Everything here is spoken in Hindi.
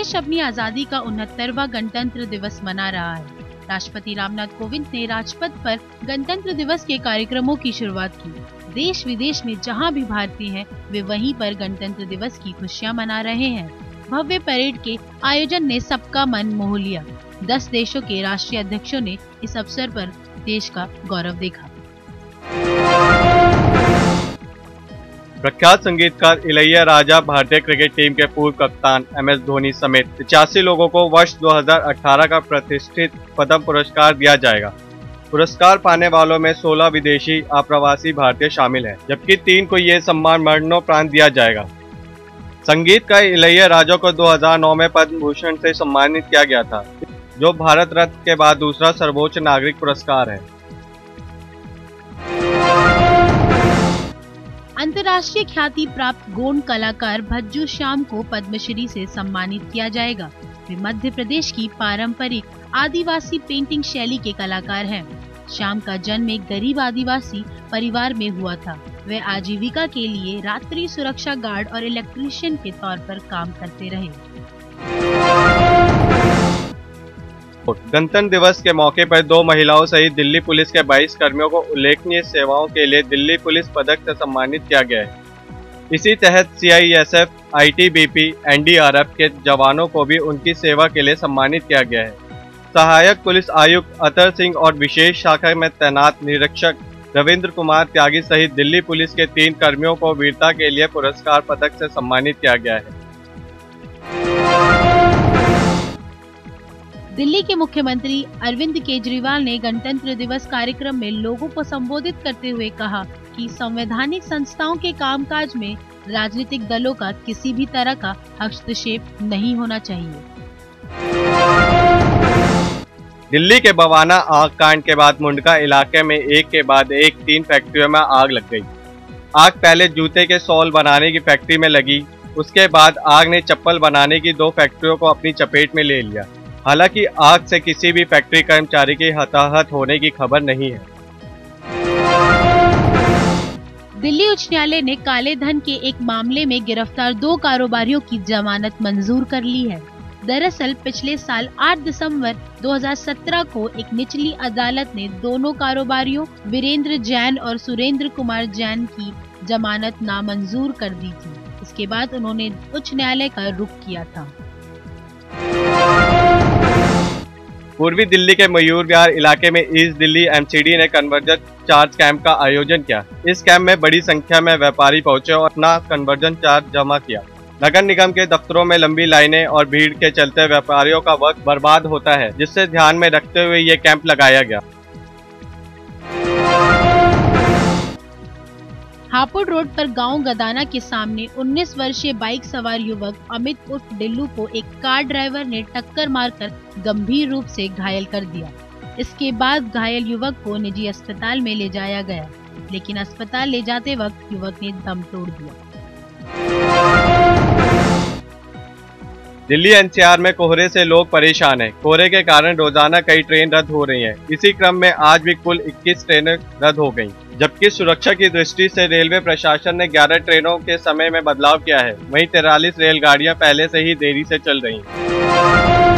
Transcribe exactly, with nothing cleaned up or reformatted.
देश अपनी आजादी का उनहत्तरवां गणतंत्र दिवस मना रहा है। राष्ट्रपति रामनाथ कोविंद ने राजपथ पर गणतंत्र दिवस के कार्यक्रमों की शुरुआत की। देश विदेश में जहां भी भारतीय हैं, वे वहीं पर गणतंत्र दिवस की खुशियां मना रहे हैं। भव्य परेड के आयोजन ने सबका मन मोह लिया। दस देशों के राष्ट्रीय अध्यक्षों ने इस अवसर पर देश का गौरव देखा। प्रख्यात संगीतकार इलैयाराजा भारतीय क्रिकेट टीम के पूर्व कप्तान एम एस धोनी समेत पचासी लोगों को वर्ष दो हज़ार अठारह का प्रतिष्ठित पद्म पुरस्कार दिया जाएगा। पुरस्कार पाने वालों में सोलह विदेशी अप्रवासी भारतीय शामिल हैं, जबकि तीन को ये सम्मान मरणोपरांत दिया जाएगा। संगीतकार इलैयाराजा को दो हज़ार नौ में पद्म भूषण से सम्मानित किया गया था, जो भारत रत्न के बाद दूसरा सर्वोच्च नागरिक पुरस्कार है। अंतर्राष्ट्रीय ख्याति प्राप्त गोंड कलाकार भज्जू श्याम को पद्मश्री से सम्मानित किया जाएगा। वे मध्य प्रदेश की पारंपरिक आदिवासी पेंटिंग शैली के कलाकार हैं। श्याम का जन्म एक गरीब आदिवासी परिवार में हुआ था। वे आजीविका के लिए रात्रि सुरक्षा गार्ड और इलेक्ट्रीशियन के तौर पर काम करते रहे। गणतंत्र दिवस के मौके पर दो महिलाओं सहित दिल्ली पुलिस के बाईस कर्मियों को उल्लेखनीय सेवाओं के लिए दिल्ली पुलिस पदक से सम्मानित किया गया है। इसी तहत C I S F, I T B P, N D R F के जवानों को भी उनकी सेवा के लिए सम्मानित किया गया है। सहायक पुलिस आयुक्त अतर सिंह और विशेष शाखा में तैनात निरीक्षक रविंद्र कुमार त्यागी सहित दिल्ली पुलिस के तीन कर्मियों को वीरता के लिए पुरस्कार पदक से सम्मानित किया गया है। दिल्ली के मुख्यमंत्री अरविंद केजरीवाल ने गणतंत्र दिवस कार्यक्रम में लोगों को संबोधित करते हुए कहा कि संवैधानिक संस्थाओं के कामकाज में राजनीतिक दलों का किसी भी तरह का हस्तक्षेप नहीं होना चाहिए। दिल्ली के बवाना आग कांड के बाद मुंडका इलाके में एक के बाद एक तीन फैक्ट्रियों में आग लग गई। आग पहले जूते के सोल बनाने की फैक्ट्री में लगी, उसके बाद आग ने चप्पल बनाने की दो फैक्ट्रियों को अपनी चपेट में ले लिया। हालांकि आग से किसी भी फैक्ट्री कर्मचारी के हताहत होने की खबर नहीं है। दिल्ली उच्च न्यायालय ने काले धन के एक मामले में गिरफ्तार दो कारोबारियों की जमानत मंजूर कर ली है। दरअसल पिछले साल आठ दिसंबर दो हज़ार सत्रह को एक निचली अदालत ने दोनों कारोबारियों वीरेंद्र जैन और सुरेंद्र कुमार जैन की जमानत नामंजूर कर दी थी। इसके बाद उन्होंने उच्च न्यायालय का रुख किया था। पूर्वी दिल्ली के मयूर विहार इलाके में east Delhi M C D ने कन्वर्जन चार्ज कैंप का आयोजन किया। इस कैंप में बड़ी संख्या में व्यापारी पहुंचे और अपना कन्वर्जन चार्ज जमा किया। नगर निगम के दफ्तरों में लंबी लाइनें और भीड़ के चलते व्यापारियों का वक्त बर्बाद होता है, जिससे ध्यान में रखते हुए ये कैंप लगाया गया। हापुड़ रोड पर गांव गदाना के सामने उन्नीस वर्षीय बाइक सवार युवक अमित उर्फ डिल्लू को एक कार ड्राइवर ने टक्कर मारकर गंभीर रूप से घायल कर दिया। इसके बाद घायल युवक को निजी अस्पताल में ले जाया गया, लेकिन अस्पताल ले जाते वक्त युवक ने दम तोड़ दिया। दिल्ली एन सी आर में कोहरे से लोग परेशान हैं। कोहरे के कारण रोजाना कई ट्रेन रद्द हो रही हैं। इसी क्रम में आज भी कुल इक्कीस ट्रेनें रद्द हो गईं, जबकि सुरक्षा की दृष्टि से रेलवे प्रशासन ने ग्यारह ट्रेनों के समय में बदलाव किया है। वहीं तिरालीस रेलगाड़ियां पहले से ही देरी से चल रही हैं।